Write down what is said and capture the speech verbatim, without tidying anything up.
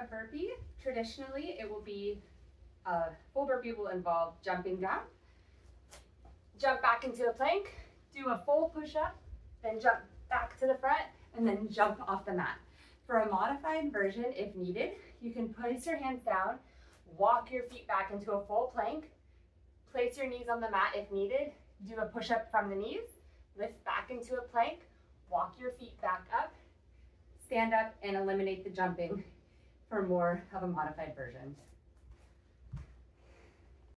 a burpee, traditionally it will be, a full burpee will involve jumping down, jump back into a plank, do a full push-up, then jump back to the front, and then jump off the mat. For a modified version, if needed, you can place your hands down, walk your feet back into a full plank, place your knees on the mat if needed, do a push-up from the knees, lift back into a plank, walk your feet back up, stand up, and eliminate the jumping for more of a modified version.